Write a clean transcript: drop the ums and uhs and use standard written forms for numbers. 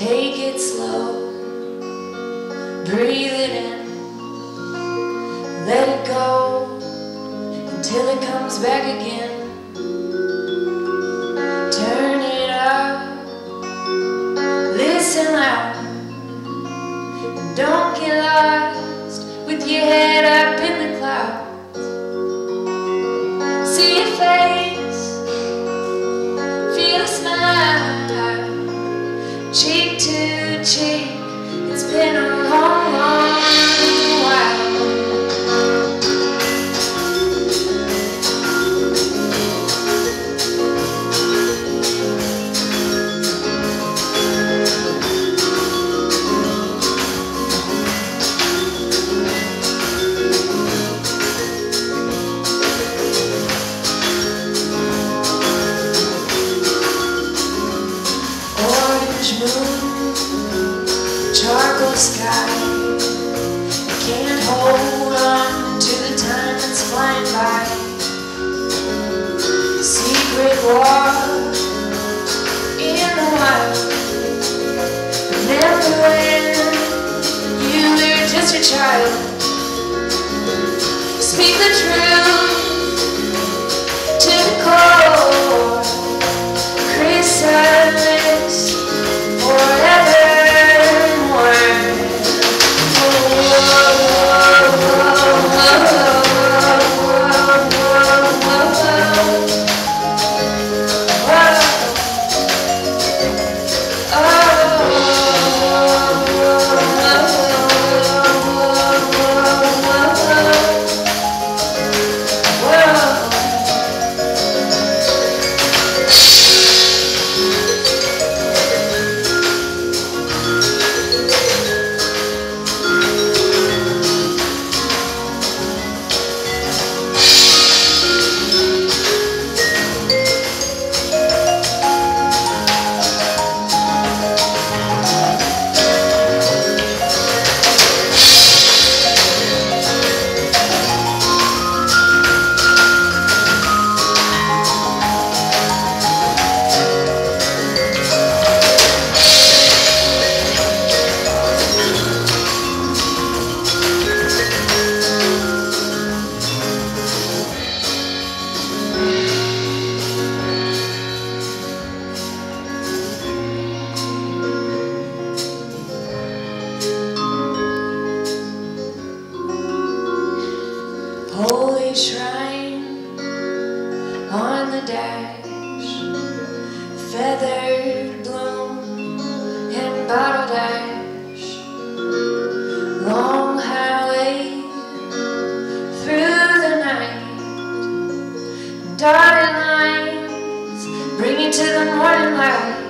Take it slow, breathe it in, let it go until it comes back again. Turn it up, listen loud, and don't get lost with your head up in the clouds. See your face, feel a smile, cheek to cheek. It's been a long, long while. Orange moon, charcoal sky, I can't hold on to the time that's flying by. Secret war in the wild. Remember when you were just a child? Speak the truth to the core. Chrysalis forevermore. Holy shrine on the dash, feathered bloom and bottle dash, long highway through the night, dotted lines bring you to the morning light.